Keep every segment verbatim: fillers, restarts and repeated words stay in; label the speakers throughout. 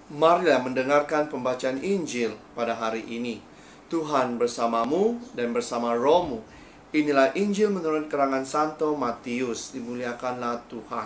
Speaker 1: Marilah mendengarkan pembacaan Injil pada hari ini. Tuhan bersamamu dan bersama rohmu. Inilah Injil menurut karangan Santo Matius. Dimuliakanlah Tuhan.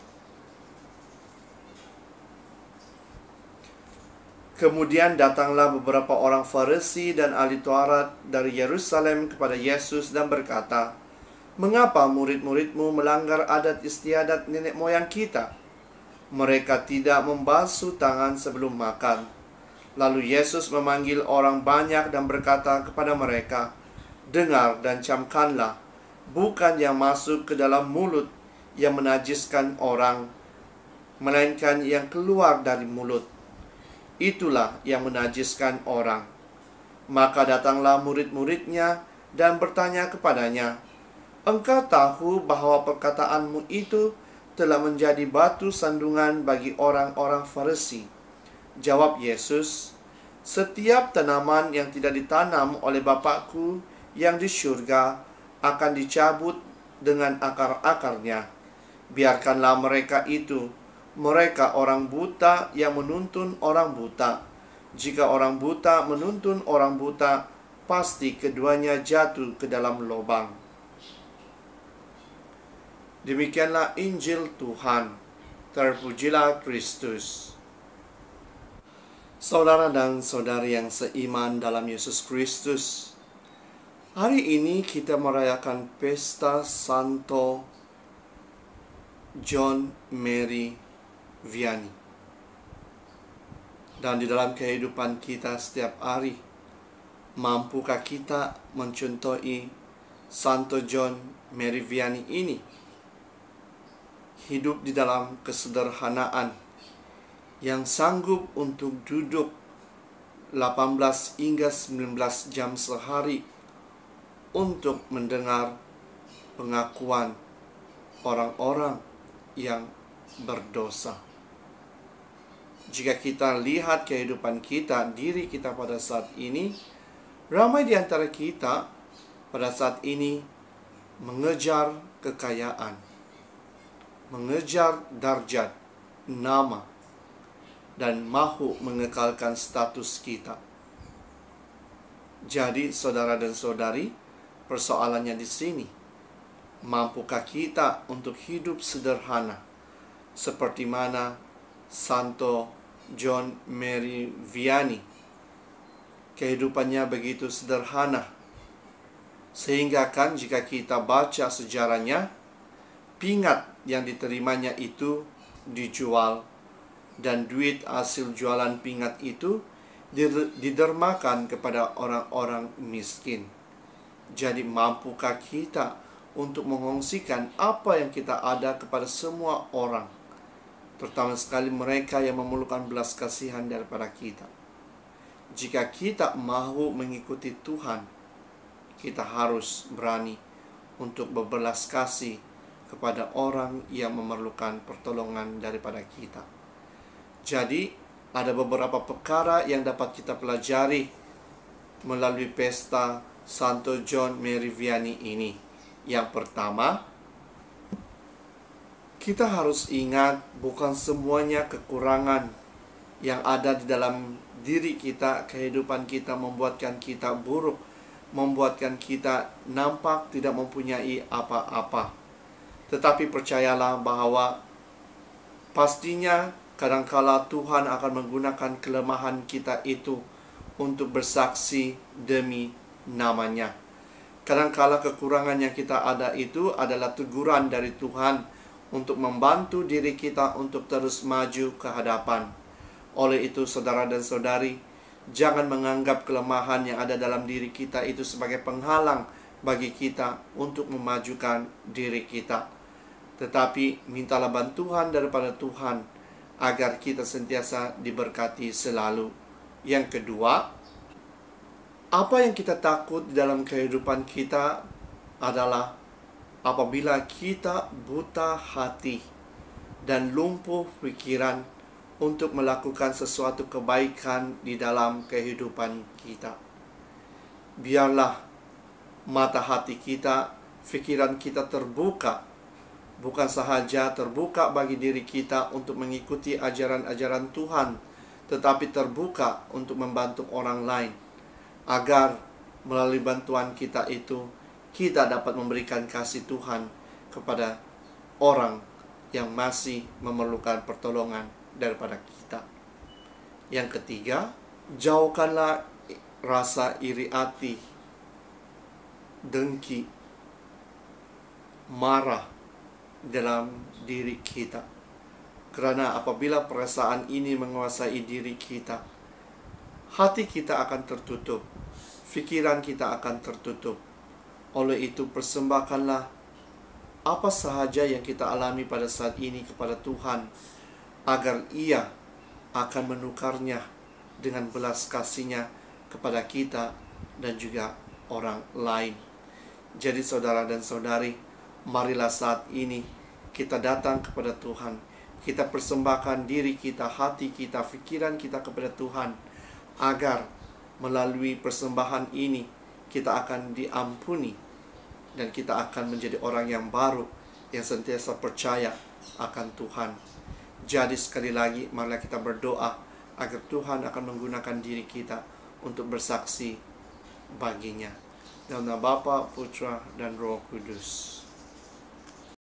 Speaker 1: Kemudian datanglah beberapa orang Farisi dan ahli Taurat dari Yerusalem kepada Yesus dan berkata, "Mengapa murid-muridmu melanggar adat istiadat nenek moyang kita? Mereka tidak membasuh tangan sebelum makan." Lalu Yesus memanggil orang banyak dan berkata kepada mereka, "Dengar dan camkanlah, bukan yang masuk ke dalam mulut yang menajiskan orang, melainkan yang keluar dari mulut. Itulah yang menajiskan orang." Maka datanglah murid-muridnya dan bertanya kepadanya, "Engkau tahu bahwa perkataanmu itu telah menjadi batu sandungan bagi orang-orang Farisi?" Jawab Yesus, "Setiap tanaman yang tidak ditanam oleh Bapakku yang di surga akan dicabut dengan akar-akarnya. Biarkanlah mereka itu. Mereka orang buta yang menuntun orang buta. Jika orang buta menuntun orang buta, pasti keduanya jatuh ke dalam lubang." Demikianlah Injil Tuhan. Terpujilah Kristus. Saudara dan saudari yang seiman dalam Yesus Kristus, hari ini kita merayakan pesta Santo John Mary Vianney. Dan di dalam kehidupan kita setiap hari, mampukah kita mencontohi Santo John Mary Vianney ini? Hidup di dalam kesederhanaan, yang sanggup untuk duduk delapan belas hingga sembilan belas jam sehari untuk mendengar pengakuan orang-orang yang berdosa. Jika kita lihat kehidupan kita, diri kita pada saat ini, ramai di antara kita pada saat ini mengejar kekayaan, mengejar darjat, nama, dan mahu mengekalkan status kita. Jadi, saudara dan saudari, persoalannya di sini, mampukah kita untuk hidup sederhana seperti mana Santo John Mary Vianney? Kehidupannya begitu sederhana, sehingga kan jika kita baca sejarahnya, pingat yang diterimanya itu dijual, dan duit hasil jualan pingat itu didermakan kepada orang-orang miskin. Jadi mampukah kita untuk mengongsikan apa yang kita ada kepada semua orang, terutama sekali mereka yang memerlukan belas kasihan daripada kita? Jika kita mahu mengikuti Tuhan, kita harus berani untuk berbelas kasih kepada orang yang memerlukan pertolongan daripada kita. Jadi, ada beberapa perkara yang dapat kita pelajari melalui pesta Santo John Mary Vianney ini. Yang pertama, kita harus ingat bukan semuanya kekurangan yang ada di dalam diri kita, kehidupan kita membuatkan kita buruk, membuatkan kita nampak tidak mempunyai apa-apa. Tetapi percayalah bahwa pastinya kadangkala Tuhan akan menggunakan kelemahan kita itu untuk bersaksi demi namanya. Kadangkala kekurangan yang kita ada itu adalah teguran dari Tuhan untuk membantu diri kita untuk terus maju ke hadapan. Oleh itu, saudara dan saudari, jangan menganggap kelemahan yang ada dalam diri kita itu sebagai penghalang bagi kita untuk memajukan diri kita. Tetapi mintalah bantuan daripada Tuhan agar kita sentiasa diberkati selalu. Yang kedua, apa yang kita takut di dalam kehidupan kita adalah apabila kita buta hati dan lumpuh pikiran untuk melakukan sesuatu kebaikan di dalam kehidupan kita. Biarlah mata hati kita, pikiran kita terbuka, bukan sahaja terbuka bagi diri kita untuk mengikuti ajaran-ajaran Tuhan, tetapi terbuka untuk membantu orang lain, agar melalui bantuan kita itu, kita dapat memberikan kasih Tuhan kepada orang yang masih memerlukan pertolongan daripada kita. Yang ketiga, jauhkanlah rasa iri hati, dengki, marah dalam diri kita. Karena apabila perasaan ini menguasai diri kita, hati kita akan tertutup, pikiran kita akan tertutup. Oleh itu, persembahkanlah apa sahaja yang kita alami pada saat ini kepada Tuhan, agar Ia akan menukarnya dengan belas kasih-Nya kepada kita dan juga orang lain. Jadi saudara dan saudari, marilah saat ini kita datang kepada Tuhan. Kita persembahkan diri kita, hati kita, pikiran kita kepada Tuhan, agar melalui persembahan ini kita akan diampuni dan kita akan menjadi orang yang baru, yang sentiasa percaya akan Tuhan. Jadi sekali lagi, marilah kita berdoa agar Tuhan akan menggunakan diri kita untuk bersaksi baginya. Dalam nama Bapa, Putra, dan Roh Kudus.